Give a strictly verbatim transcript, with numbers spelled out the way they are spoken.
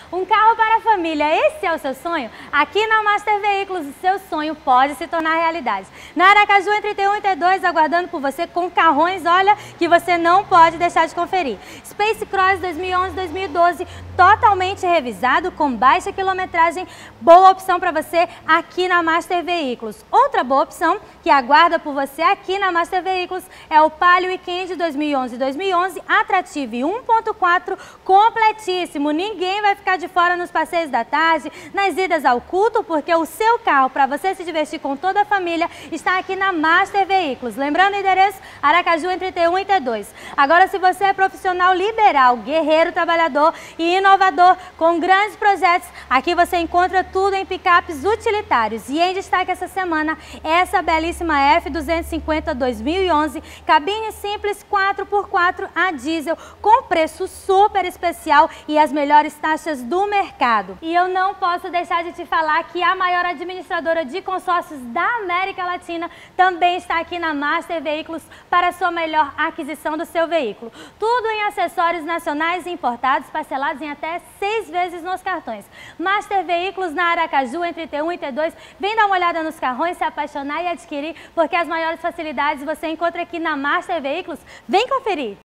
Um carro para a família, esse é o seu sonho? Aqui na Master Veículos, o seu sonho pode se tornar realidade. Na Aracaju, em trinta e um e trinta e dois, aguardando por você com carrões, olha, que você não pode deixar de conferir. Space Cross dois mil e onze dois mil e doze, totalmente revisado, com baixa quilometragem, boa opção para você aqui na Master Veículos. Outra boa opção que aguarda por você aqui na Master Veículos é o Palio Weekend dois mil e onze dois mil e onze, atrativo um ponto quatro, completíssimo. Ninguém vai ficar de fora nos passeios da tarde, nas idas ao culto, porque o seu carro, para você se divertir com toda a família, está aqui na Master Veículos. Lembrando o endereço, Aracaju, em trinta e um e trinta e dois. Agora, se você é profissional liberal, guerreiro, trabalhador e inovador, com grandes projetos, aqui você encontra tudo em picapes utilitários. E em destaque essa semana, essa belíssima F duzentos e cinquenta dois mil e onze, cabine simples quatro por quatro a diesel, com preço super especial e as melhores taxas do mercado. E eu não posso deixar de te falar que a maior administradora de consórcios da América Latina também está aqui na Master Veículos para a sua melhor aquisição do seu veículo. Tudo em acessórios nacionais e importados, parcelados em até seis vezes nos cartões. Master Veículos na Aracaju, em trinta e um e trinta e dois. Vem dar uma olhada nos carrões, se apaixonar e adquirir, porque as maiores facilidades você encontra aqui na Master Veículos. Vem conferir!